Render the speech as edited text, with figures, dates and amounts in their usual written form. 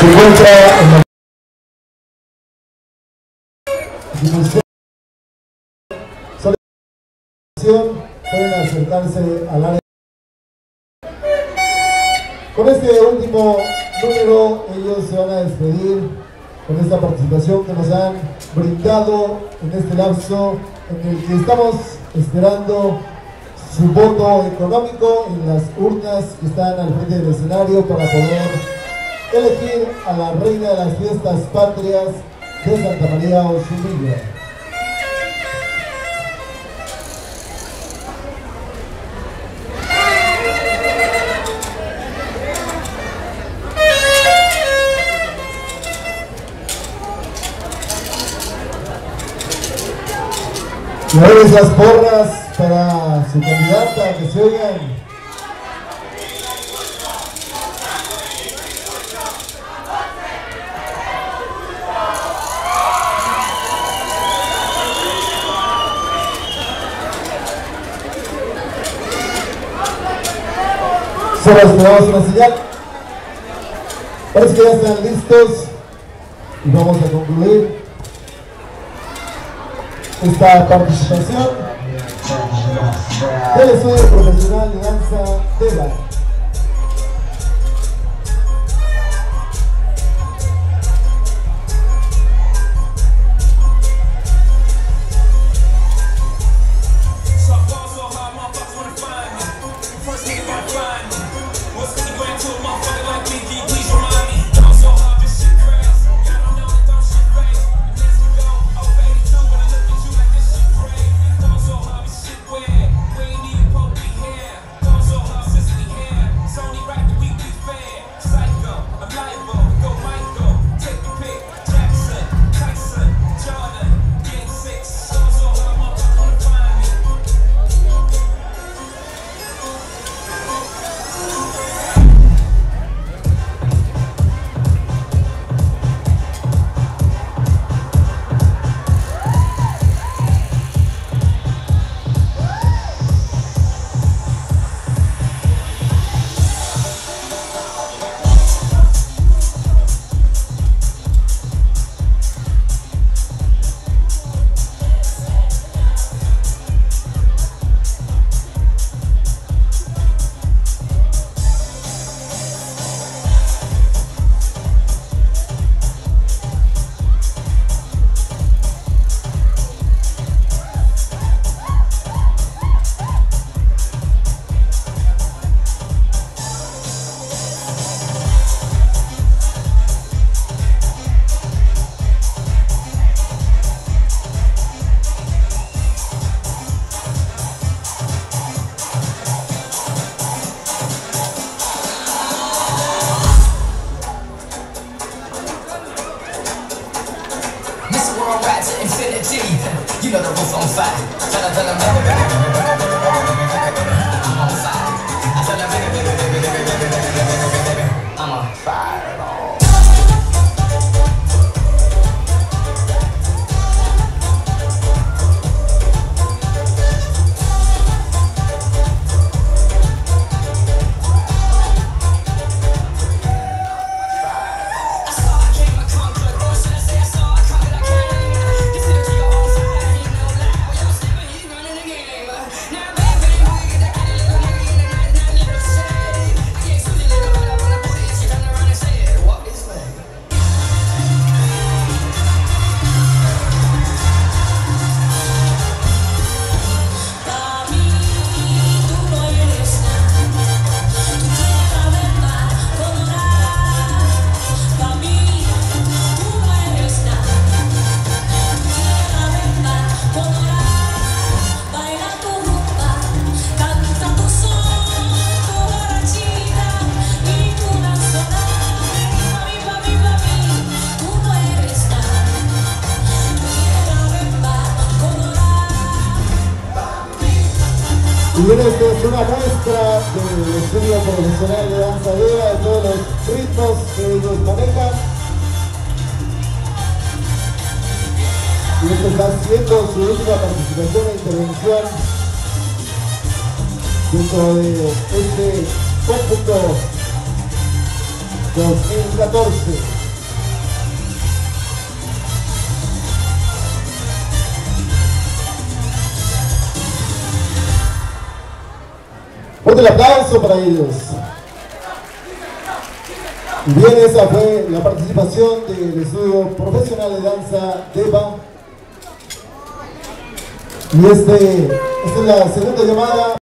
Se encuentra en la pueden acercarse al área. Con este último número ellos se van a despedir con esta participación que nos han brindado en este lapso en el que estamos esperando su voto económico en las urnas que están al frente del escenario para poder elegir a la reina de las fiestas patrias de Santa María Oshumilla. Y ahora esas porras para su candidata, que se oigan. Solo esperamos una señal. Parece que ya están listos y vamos a concluir esta participación del estudio profesional de danza TEDA. You know the roof on fire. Tell them, I'm on fire. I tell them, I'm on fire at all. Y bien, esta es una muestra del estudio profesional de danza TEDA, de todos los ritmos que ellos manejan. Y esto está siendo su última participación e intervención dentro de este cómputo 2014. Fuerte el aplauso para ellos. Y bien, esa fue la participación del estudio profesional de danza DEVA. Y esta es la segunda llamada.